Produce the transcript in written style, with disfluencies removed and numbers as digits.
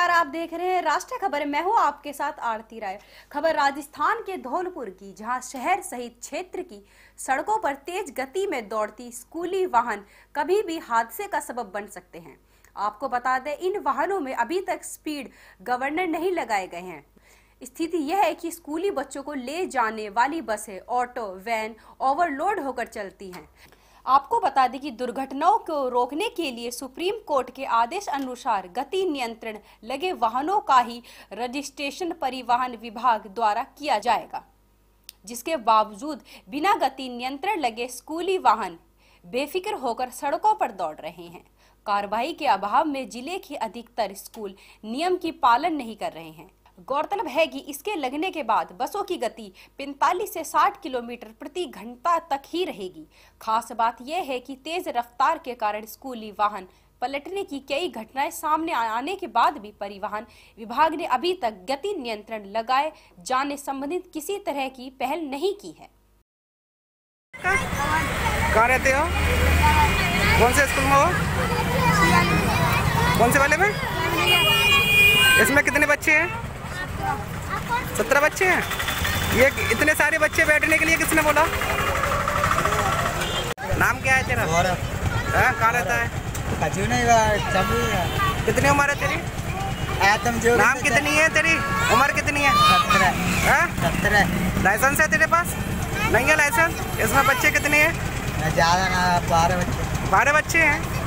नमस्कार, आप देख रहे हैं राष्ट्रीय खबर। मैं हूं आपके साथ आरती राय। खबर राजस्थान के धौलपुर की, जहां शहर सहित क्षेत्र की सड़कों पर तेज गति में दौड़ती स्कूली वाहन कभी भी हादसे का सबब बन सकते हैं। आपको बता दें, इन वाहनों में अभी तक स्पीड गवर्नर नहीं लगाए गए हैं। स्थिति यह है कि स्कूली बच्चों को ले जाने वाली बसें, ऑटो, वैन ओवरलोड होकर चलती हैं। आपको बता दें कि दुर्घटनाओं को रोकने के लिए सुप्रीम कोर्ट के आदेश अनुसार गति नियंत्रण लगे वाहनों का ही रजिस्ट्रेशन परिवहन विभाग द्वारा किया जाएगा, जिसके बावजूद बिना गति नियंत्रण लगे स्कूली वाहन बेफिक्र होकर सड़कों पर दौड़ रहे हैं। कार्रवाई के अभाव में जिले के अधिकतर स्कूल नियम की पालन नहीं कर रहे हैं। गौरतलब है कि इसके लगने के बाद बसों की गति 45 से 60 किलोमीटर प्रति घंटा तक ही रहेगी। खास बात यह है कि तेज रफ्तार के कारण स्कूली वाहन पलटने की कई घटनाएं सामने आने के बाद भी परिवहन विभाग ने अभी तक गति नियंत्रण लगाए जाने संबंधित किसी तरह की पहल नहीं की है। कहाँ रहते हो? कौन से स्कूल में हो? कौन से वाले में? इसमें कितने बच्चे हैं? 17 बच्चे हैं। ये इतने सारे बच्चे बैठने के लिए किसने बोला? नाम क्या है तेरा? कहाँ रहता है? कितनी उम्र है तेरी? नाम कितनी है तेरी? उम्र कितनी है? 17। लाइसेंस है तेरे पास? नहीं है लाइसेंस? इसमें बच्चे कितने हैं? ज़्यादा ना, 12 बच्चे। 12 बच्चे हैं।